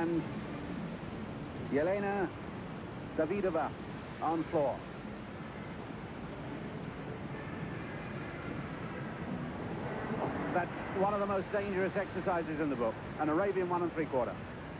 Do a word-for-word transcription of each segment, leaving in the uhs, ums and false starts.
and Elena Davydova on floor. That's one of the most dangerous exercises in the book, an Arabian one and three quarter.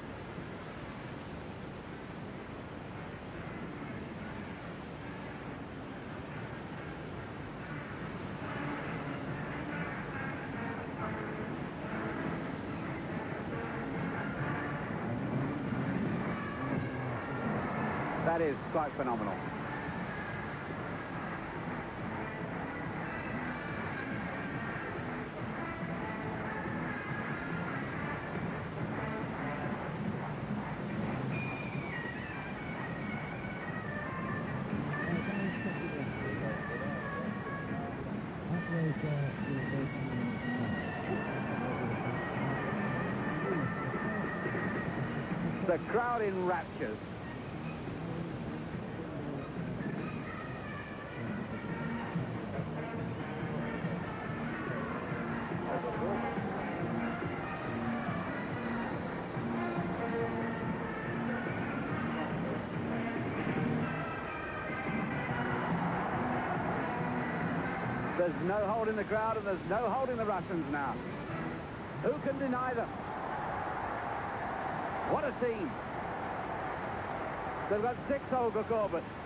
That is quite phenomenal. The crowd in raptures. There's no holding the crowd and there's no holding the Russians now. Who can deny them? What a team. They've got six Olga Korbets.